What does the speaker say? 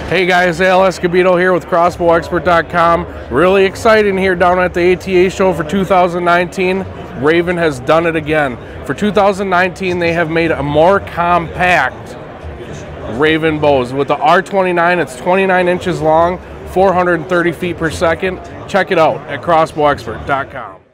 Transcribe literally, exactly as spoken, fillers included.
Hey guys, Al Escobedo here with crossbow expert dot com. Really exciting here down at the A T A show for two thousand nineteen. Ravin has done it again. For two thousand nineteen, they have made a more compact Ravin bows. With the R twenty-nine, it's twenty-nine inches long, four hundred thirty feet per second. Check it out at crossbow expert dot com.